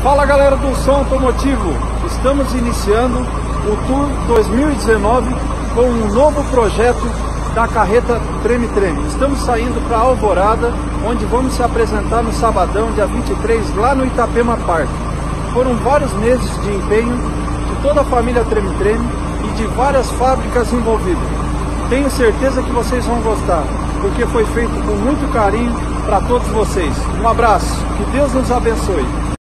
Fala galera do Som Automotivo, estamos iniciando o Tour 2019 com um novo projeto da carreta Treme Treme. Estamos saindo para Alvorada, onde vamos se apresentar no sabadão, dia 23, lá no Itapema Park. Foram vários meses de empenho de toda a família Treme Treme e de várias fábricas envolvidas. Tenho certeza que vocês vão gostar, porque foi feito com muito carinho para todos vocês. Um abraço, que Deus nos abençoe.